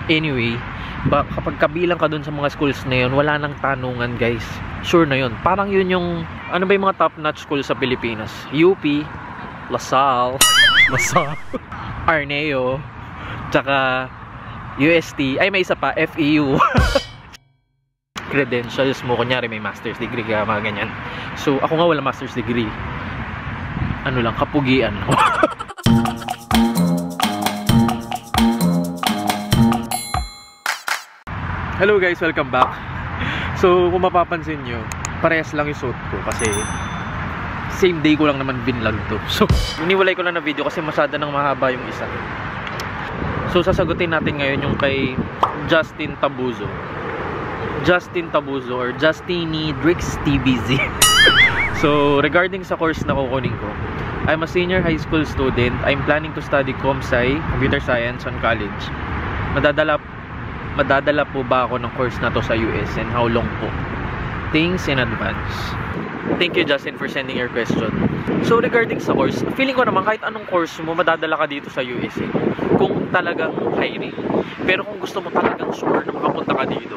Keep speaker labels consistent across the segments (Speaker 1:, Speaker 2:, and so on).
Speaker 1: Anyway, kapag kabilang ka dun sa mga schools na yun, wala nang tanungan guys. Sure na yun. Parang yun yung, ano ba yung mga top-notch schools sa Pilipinas? UP, LaSalle, Arneo, tsaka UST, ay may isa pa, FEU. Credentials mo, kunyari may master's degree ka, mga ganyan. So, ako nga wala master's degree. Ano lang, kapugian. Hello guys, welcome back. So, kung mapapansin nyo, parehas lang yung suit ko kasi same day ko lang naman binlog to. So, iniwalay ko lang na video kasi masyado nang mahaba yung isa. So, sasagutin natin ngayon yung kay Justin Tabuzo or Justini Drix TBZ. So, regarding sa course na kukunin ko, I'm a senior high school student. I'm planning to study ComSci, Computer Science on college. Madadala po ba ako ng course na to sa US and how long po? Thanks in advance. Thank you Justin for sending your question. So regarding sa course, feeling ko naman kahit anong course mo madadala ka dito sa USA kung talagang hiring. Pero kung gusto mo talagang sure na makapunta ka dito,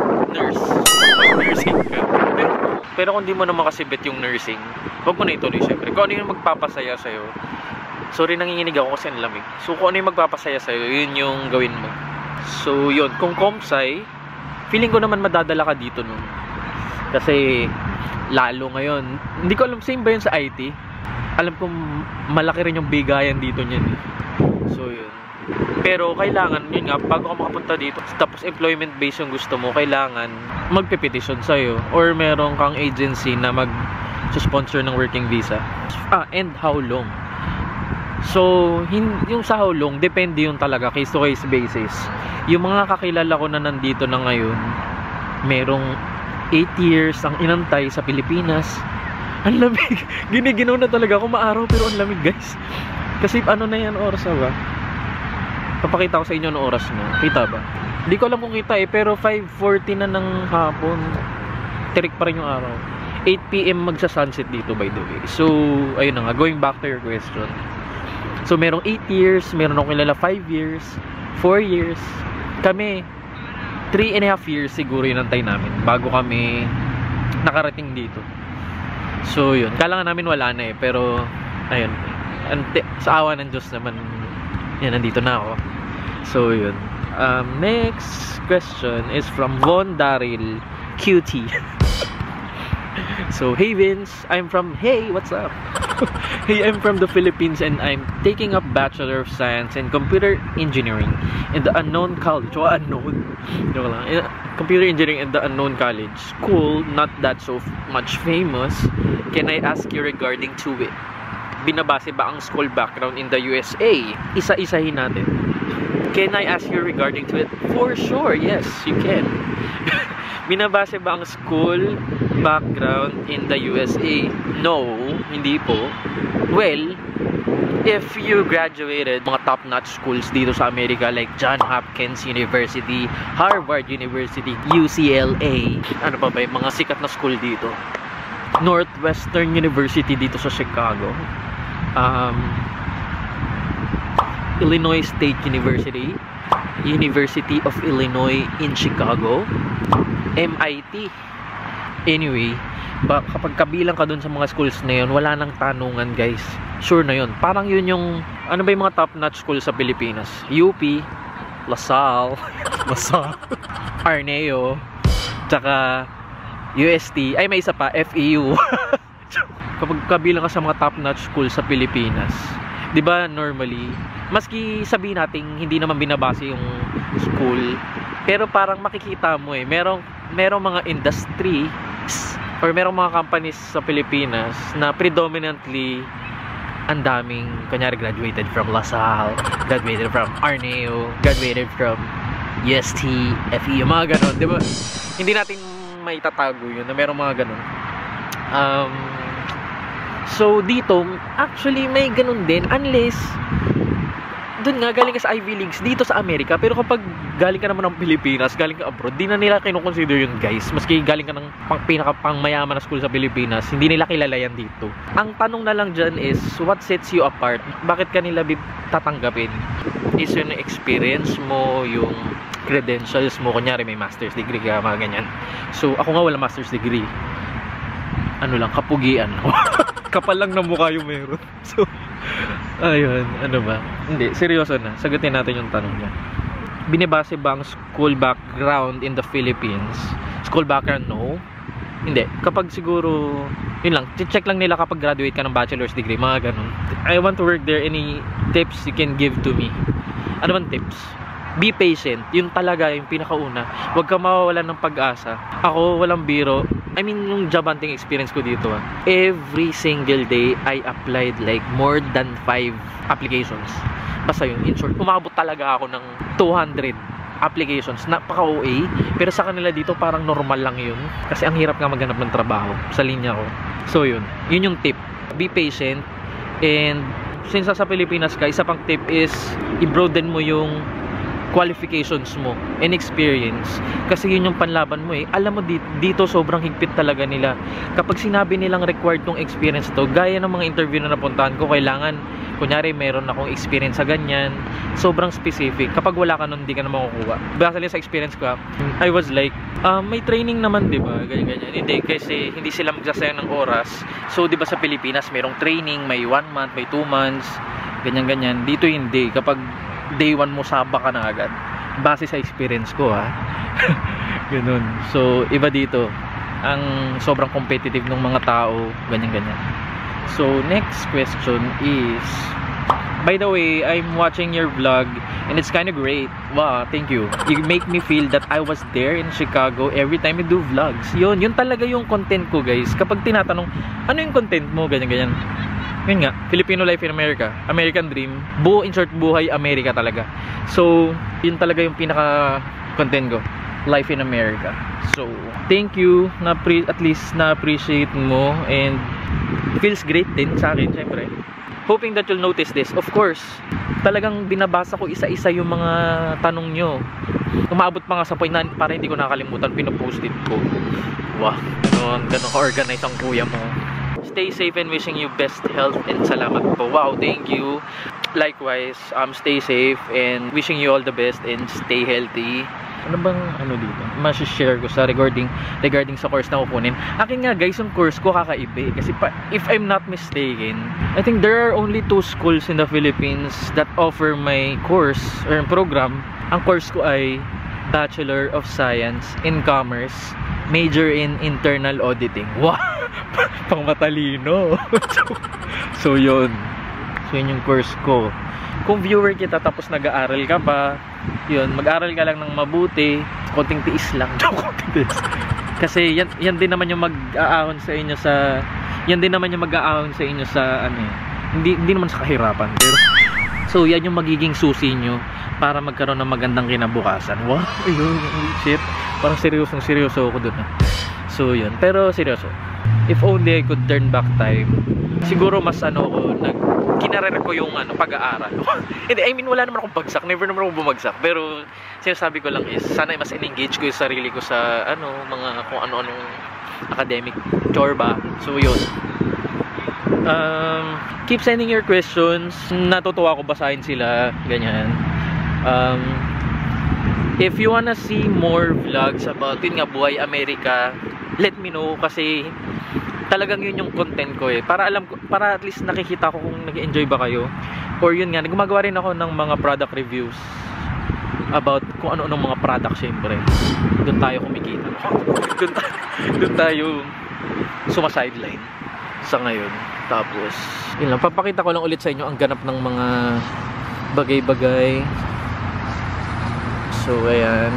Speaker 1: nursing ka. Pero kung di mo naman kasibit yung nursing, wag mo na ituloy syempre. Kung ano yung magpapasaya sa'yo, sorry nanginginig ako kasi ang lamig. So kung ano yung magpapasaya sa'yo, yun yung gawin mo. So yun, kung ComSci, feeling ko naman madadala ka dito nun. Kasi lalo ngayon, hindi ko alam, same ba yun sa IT? Alam ko malaki rin yung bigayan dito niyan eh. So yun. Pero kailangan, yun nga, bago ka makapunta dito, tapos employment base yung gusto mo, kailangan magpe-petition sa'yo or meron kang agency na mag-sponsor ng working visa. And how long? So, yung sa how long, depende yung talaga, case to case basis. Yung mga kakilala ko na nandito na ngayon, merong 8 years ang inantay sa Pilipinas. Ang lamig. Giniginaw na talaga ako maaraw pero ang lamig guys. Kasi ano na yan oras na ba? Papakita ko sa inyo ng oras na. Kita ba? Hindi ko alam kung kita eh, pero 5:40 na ng hapon. Tirik pa rin yung araw. 8 PM magsa-sunset dito by the way. So, ayun na nga. Going back to your question. So, merong 8 years, meron akong kilala 5 years, 4 years. Kami, 3.5 years siguro yung antay namin bago kami nakarating dito. So, yun. Kala nga namin wala na eh, pero, ayun. Sa awa ng Diyos naman, yan, nandito na ako. So, yun. Next question is from Von Daryl QT. So, hey Vince, hey, what's up? Hey, I'm from the Philippines and I'm taking up Bachelor of Science in Computer Engineering in the unknown college. Computer Engineering in the unknown college. School, not that so much famous. Can I ask you regarding to it? Binabase ba ang school background in the USA? Isa-isahin natin. Can I ask you regarding to it? For sure, yes, you can. Binabase ba ang school background in the USA? No, hindi po. Well, if you graduated mga top-notch schools dito sa Amerika like Johns Hopkins University, Harvard University, UCLA, ano pa ba yung mga sikat na school dito? Northwestern University dito sa Chicago, Illinois State University, University of Illinois in Chicago, MIT. Anyway, kapag kabilang ka dun sa mga schools na yun, wala nang tanungan guys. Sure na yun. Parang yun yung, ano ba yung mga top-notch schools sa Pilipinas? UP, LaSalle, Arneo, tsaka UST, ay may isa pa, FEU. Kapag kabilang ka sa mga top-notch schools sa Pilipinas, di ba normally, maski sabihin natin hindi naman binabase yung school, pero parang makikita mo eh, merong mga industries or merong mga companies sa Pilipinas na predominantly ang daming, kunyari graduated from LaSalle, graduated from Arneo, graduated from UST, FEU, mga ganon, di ba? Hindi natin may tatago yun na merong mga ganon. So dito, actually may ganon din unless dun nga galing ka sa Ivy Leagues dito sa Amerika, pero kapag galing ka naman ng Pilipinas, galing ka abroad, di na nila kinukonsider yun guys. Maski galing ka ng pinaka-pang mayaman na school sa Pilipinas, hindi nila kilala yan dito. Ang tanong na lang dyan is, what sets you apart? Bakit ka nila tatanggapin? Is yung experience mo, yung credentials mo. Kunyari may master's degree ka, mga ganyan. So ako nga wala master's degree. Ano lang, kapugian. Kapal lang na mukha yung meron. So ayun, ano ba? Hindi, seryoso na. Sagutin natin yung tanong niya. Binibase ba ang school background in the Philippines? School background, no. Hindi. Kapag siguro, yun lang, check lang nila kapag graduate ka ng bachelor's degree, mga ganun. I want to work there. Any tips you can give to me? Ano bang tips? Be patient. Yun talaga, yung pinakauna. Huwag ka mawawalan ng pag-asa. Ako, walang biro. I mean, yung job hunting experience ko dito, every single day, I applied like more than 5 applications. Basta yun, in short, umabot talaga ako ng 200 applications. Napaka-OA. Pero sa kanila dito, parang normal lang yun. Kasi ang hirap nga maghanap ng trabaho sa linya ko. So yun. Yun yung tip. Be patient. And since sa Pilipinas ka, isa pang tip is i-broaden mo yung qualifications mo and experience, kasi yun yung panlaban mo Alam mo dito sobrang higpit talaga nila. Kapag sinabi nilang required tong experience to, gaya ng mga interview na napuntahan ko, kailangan kunyari meron akong experience sa ganyan, sobrang specific. Kapag wala ka nun, hindi ka na makukuha. Basta sa experience ko, I was like, may training naman, diba? Ganyan. Hindi, kasi hindi sila magsasayang ng oras. So diba sa Pilipinas merong training, may 1 month, may 2 months, ganyan. Dito hindi. Kapag day 1 mo, saba ka na agad. Base sa experience ko, ganun. So iba dito, ang sobrang competitive ng mga tao, ganyan. So next question is, by the way, I'm watching your vlog and it's kind of great. Wow, thank you. You make me feel that I was there in Chicago every time you do vlogs. Yun talaga yung content ko, guys. Kapag tinatanong, ano yung content mo, ganyan. Yun nga, Filipino life in America, American dream, in short, buhay Amerika talaga. So yun talaga yung pinaka content ko, life in America. So thank you, at least na-appreciate mo, and feels great din sa akin, syempre. Hoping that you'll notice this. Of course, talagang binabasa ko isa-isa yung mga tanong nyo. Umabot pa nga sa point na para hindi ko nakalimutan, pinopost-it ko. Wow, ganun ka-organize ang kuya mo. Stay safe and wishing you best health, and salamat po. Wow, thank you. Likewise, stay safe and wishing you all the best and stay healthy. Ano bang dito? Ma-share ko sa regarding sa course na kukunin. Akin nga, guys, yung course ko kakaiba kasi if I'm not mistaken, I think there are only 2 schools in the Philippines that offer my course or program. Ang course ko ay Bachelor of Science in Commerce, major in internal auditing. Wow! Pang matalino. So yun yung course ko. Kung viewer kita tapos nag-aaral ka pa, yun, mag-aaral ka lang ng mabuti, konting tiis lang. Kasi yan din naman yung mag-aahon sa inyo sa hindi naman sa kahirapan, pero so yan yung magiging susi nyo para magkaroon ng magandang kinabukasan. Wow, ayun, shit, parang seryoso ako dun. So yun, pero seryoso, if only I could turn back time, siguro mas kinarerer ko yung pag-aaral. Hindi, I mean, wala naman akong bagsak, never naman akong bumagsak, pero sinasabi ko lang is sana mas in-engage ko yung sarili ko sa mga kung ano-anong academic chorba. So yun, keep sending your questions. Natutuwa ko basahin sila, ganyan. If you wanna see more vlogs about yun nga, buhay Amerika, let me know, kasi talagang yun yung content ko para at least nakikita ko kung nag-enjoy ba kayo, or yun nga, gumagawa rin ako ng mga product reviews about kung ano-anong mga product. Syempre doon tayo kumikita, doon tayo sumasideline sa ngayon. Tapos yun lang, papakita ko lang ulit sa inyo ang ganap ng mga bagay-bagay. So ayan,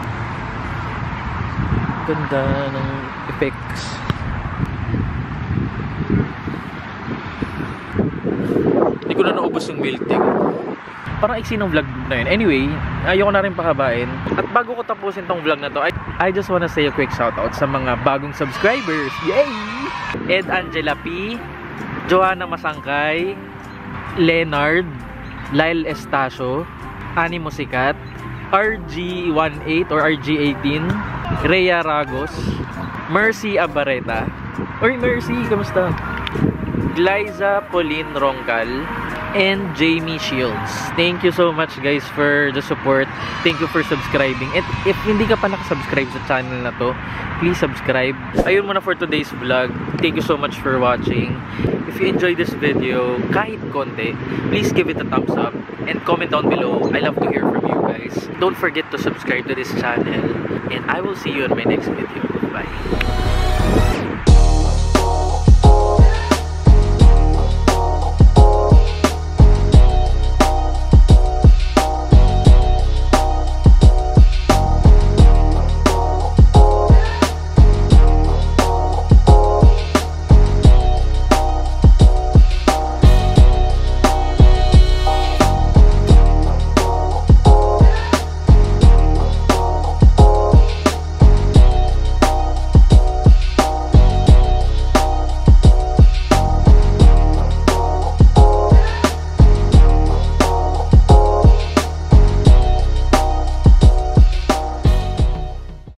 Speaker 1: ganda ng effects. Hindi ko na naubos yung milk tea ko. Parang iksi ng vlog na yun. Anyway, ayoko na rin pakabain. At bago ko tapusin tong vlog na to, I just wanna say a quick shoutout sa mga bagong subscribers. Yay! Ed Angela P, Joanna Masangkay, Leonard, Lyle Estacio, Ani Musicat, RG18 or RG18, Rhea Ragos, Mercy Abareta. Oy, Mercy, kamusta? Glyza Pauline Roncal, and Jamie Shields. Thank you so much guys for the support. Thank you for subscribing. And if hindi ka pa nakasubscribe sa channel na to, please subscribe. Ayun muna for today's vlog. Thank you so much for watching. If you enjoyed this video, kahit konti, please give it a thumbs up and comment down below. I love to hear from you guys. Don't forget to subscribe to this channel and I will see you in my next video. Bye.